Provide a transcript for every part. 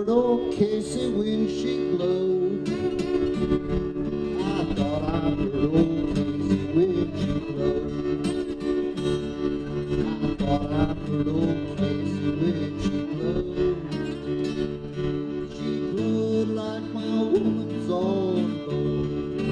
heard old Casey when she glowed. I thought I heard old Casey when she glowed. I thought I heard old Casey when she glowed. She glowed like my woman's on gold.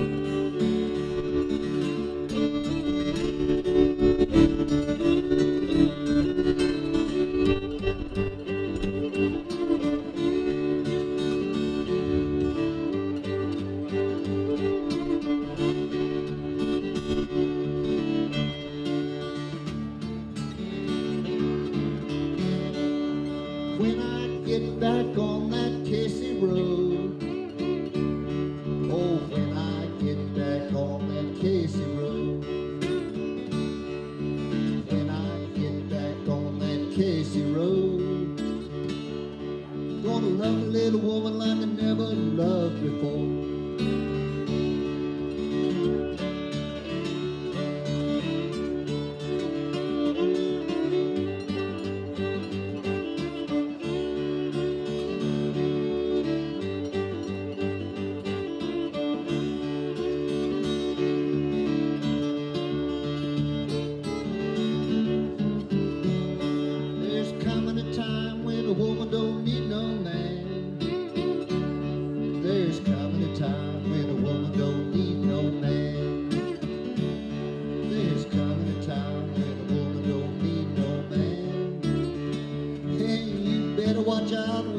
When I get back on that Casey road, oh, when I get back on that Casey road, when I get back on that Casey road, gonna love a little woman like I never loved before. A woman don't need no man. There's coming a time when a woman don't need no man. There's coming a time when a woman don't need no man. Hey, you better watch out